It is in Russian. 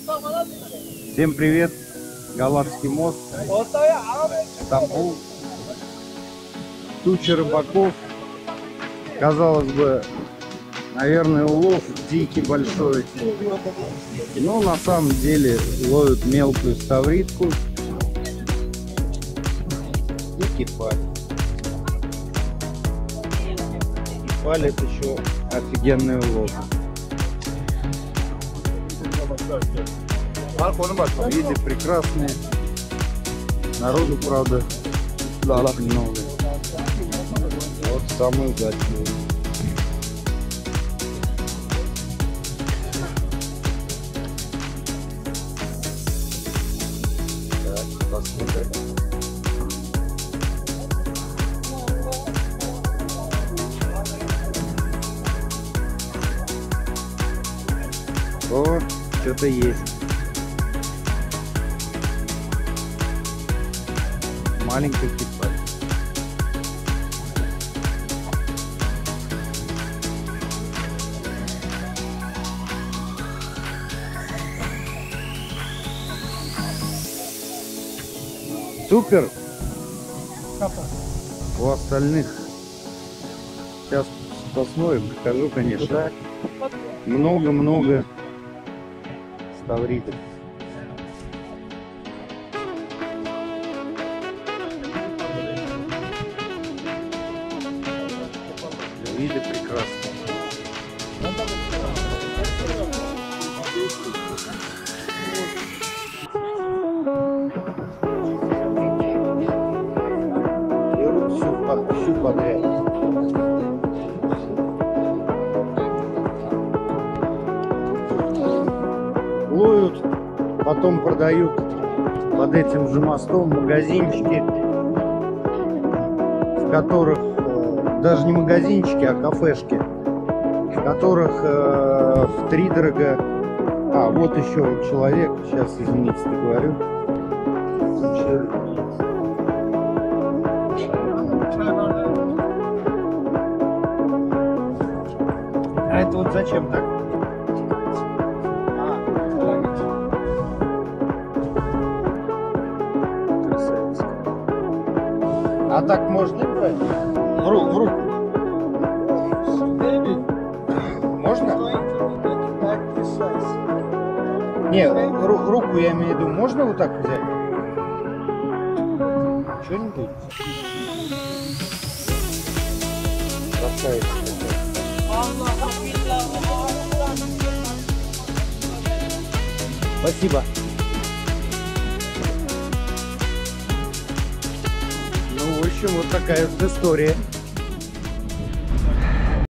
Всем привет! Галатский мост, Стамбул. Туча рыбаков. Казалось бы, наверное, улов дикий большой. Но на самом деле ловят мелкую ставритку и кефаль. Кефаль — это еще офигенный улов. Виды прекрасные. Народу, правда, много. Вот самый удачный. Так, посмотрим. О, что-то есть. Маленький кефаль. Супер! У остальных сейчас посмотрим, покажу, конечно. Много-много ставритов. Виды прекрасные. Берут всю подряд. Ловят, потом продают под этим же мостом магазинчики, в которых даже не магазинчики, а кафешки, в которых втридорога. А, вот еще человек, сейчас, извините, говорю. А это вот зачем так? Красавица. А так можно брать? В руку. Можно? Не, руку я имею в виду. Можно вот так взять? Что-нибудь? Красавица. Спасибо. Ну, в общем, вот такая вот история.